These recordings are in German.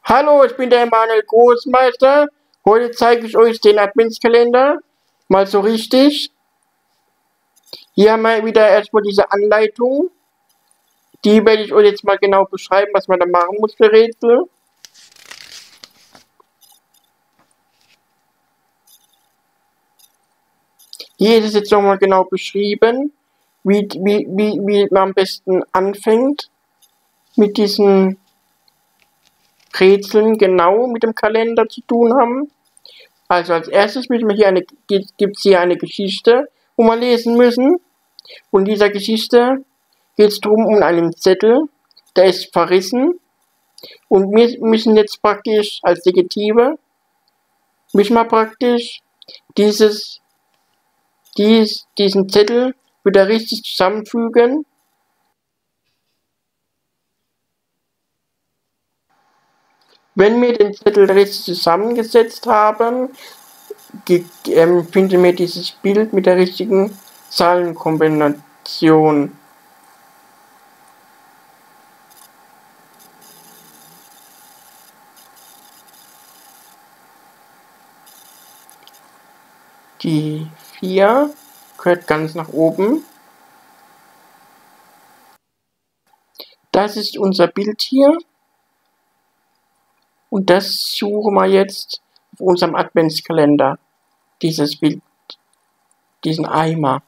Hallo, ich bin der Emanuel Großmeister. Heute zeige ich euch den Adventskalender. Mal so richtig. Hier haben wir wieder erstmal diese Anleitung. Die werde ich euch jetzt mal genau beschreiben, was man da machen muss für Rätsel. Hier ist es jetzt nochmal genau beschrieben, wie man am besten anfängt mit diesen Rätseln genau mit dem Kalender zu tun haben. Also als erstes gibt es hier eine Geschichte, wo wir lesen müssen. Und in dieser Geschichte geht es darum, um einen Zettel, der ist verrissen. Und wir müssen jetzt praktisch als Detektive, müssen wir praktisch diesen Zettel wieder richtig zusammenfügen. Wenn wir den Zettel richtig zusammengesetzt haben, finden wir dieses Bild mit der richtigen Zahlenkombination. Die 4 gehört ganz nach oben. Das ist unser Bild hier. Und das suchen wir jetzt auf unserem Adventskalender. Dieses Bild, diesen Eimer.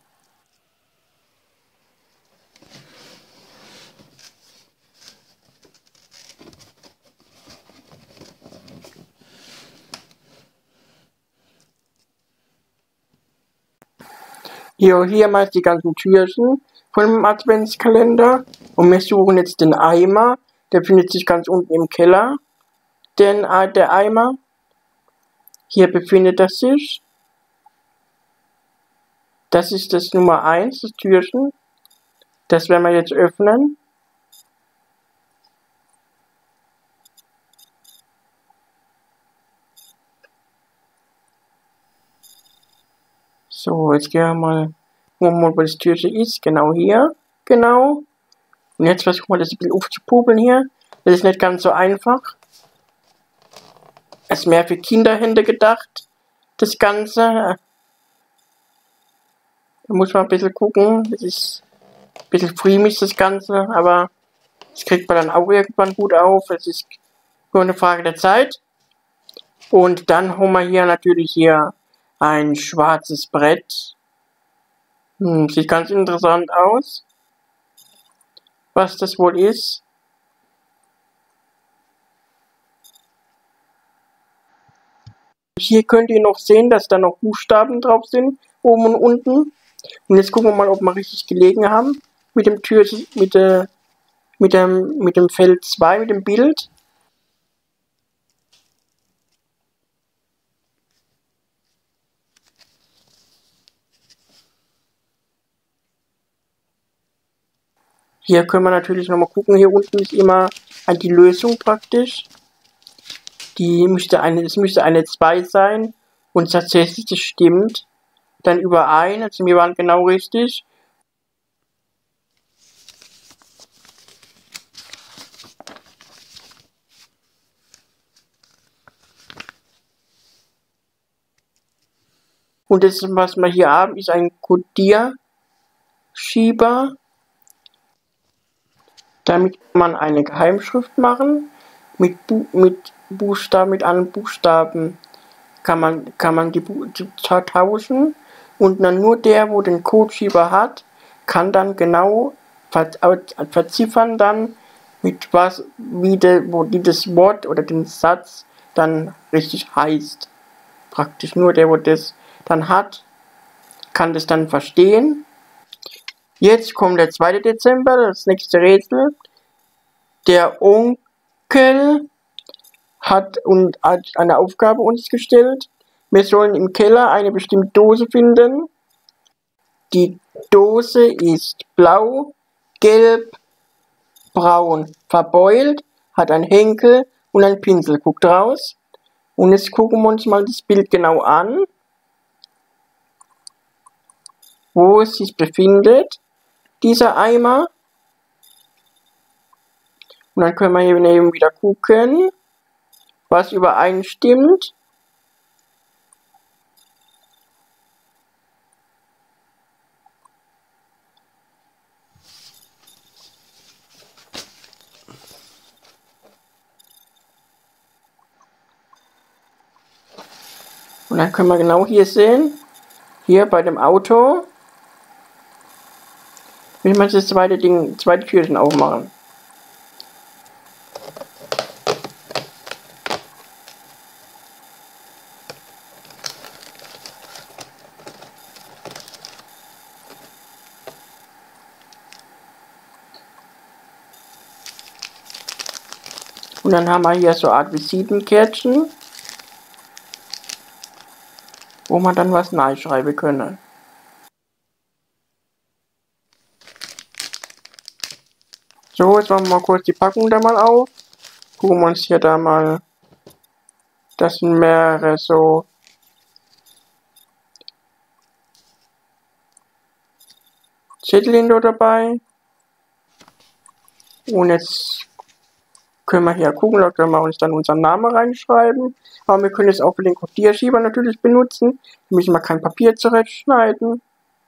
Hier haben wir die ganzen Türchen von dem Adventskalender. Und wir suchen jetzt den Eimer. Der findet sich ganz unten im Keller. Der Eimer. Hier befindet er sich. Das ist das Nummer 1, das Türchen. Das werden wir jetzt öffnen. So, jetzt gehen wir mal, wo das Türchen ist. Genau hier. Genau. Und jetzt versuchen wir das ein bisschen aufzupopeln hier. Das ist nicht ganz so einfach. Es ist mehr für Kinderhände gedacht. Das Ganze. Da muss man ein bisschen gucken. Das ist ein bisschen friemig, das Ganze. Aber das kriegt man dann auch irgendwann gut auf. Es ist nur eine Frage der Zeit. Und dann haben wir hier natürlich ein schwarzes Brett. Sieht ganz interessant aus. Was das wohl ist. Hier könnt ihr noch sehen, dass da noch Buchstaben drauf sind, oben und unten. Und jetzt gucken wir mal, ob wir richtig gelegen haben mit dem Türchen, mit dem Feld 2, mit dem Bild. Hier können wir natürlich nochmal gucken. Hier unten ist immer die Lösung praktisch. Es müsste eine 2 sein. Und tatsächlich, das stimmt dann überein. Also wir waren genau richtig. Und das, was wir hier haben, ist ein Codierschieber. Damit kann man eine Geheimschrift machen. Mit allen Buchstaben kann man die tauschen. Und dann nur der, wo den Codeschieber hat, kann dann genau verziffern dann, wo das Wort oder den Satz dann richtig heißt. Praktisch nur der, wo das dann hat, kann das dann verstehen. Jetzt kommt der 2. Dezember, das nächste Rätsel. Der Onkel hat eine Aufgabe uns gestellt. Wir sollen im Keller eine bestimmte Dose finden. Die Dose ist blau, gelb, braun, verbeult, hat einen Henkel und einen Pinsel. Guckt raus. Und jetzt gucken wir uns mal das Bild genau an, wo es sich befindet, dieser Eimer. Und dann können wir hier eben wieder gucken. was übereinstimmt. Und dann können wir genau hier sehen, hier bei dem Auto, will man das zweite Türchen aufmachen. Und dann haben wir hier so eine Art Visitenkärtchen, wo man dann was schreiben können. So, jetzt machen wir mal kurz die Packung da mal auf. Gucken wir uns hier da mal. Das sind mehrere so Zettel dabei. Und jetzt können wir hier gucken, da können wir uns dann unseren Namen reinschreiben. Aber wir können es auch für den Kodierschieber natürlich benutzen. Da müssen wir kein Papier zurechtschneiden.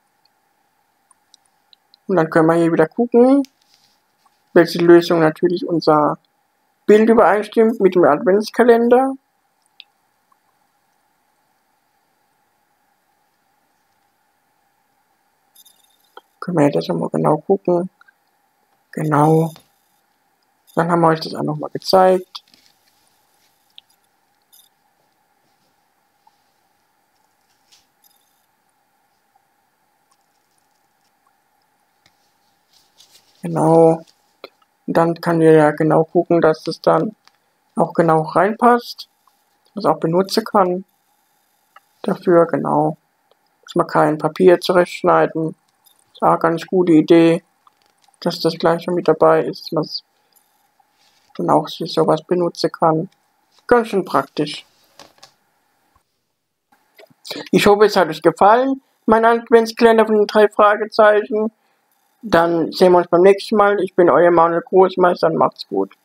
Und dann können wir hier wieder gucken, welche Lösung natürlich unser Bild übereinstimmt mit dem Adventskalender. Können wir das mal genau gucken. Genau. Dann haben wir euch das auch nochmal gezeigt. Genau. Und dann kann ihr ja genau gucken, dass das dann auch genau reinpasst. Das auch benutzen kann. Dafür, genau. Dass man kein Papier zurechtschneiden. Ist auch eine ganz gute Idee. Dass das gleich schon mit dabei ist, dass man dann auch sich sowas benutzen kann. Ganz schön praktisch. Ich hoffe, es hat euch gefallen, mein Adventskalender von den 3 Fragezeichen. Dann sehen wir uns beim nächsten Mal. Ich bin euer Manuel Großmeister und macht's gut.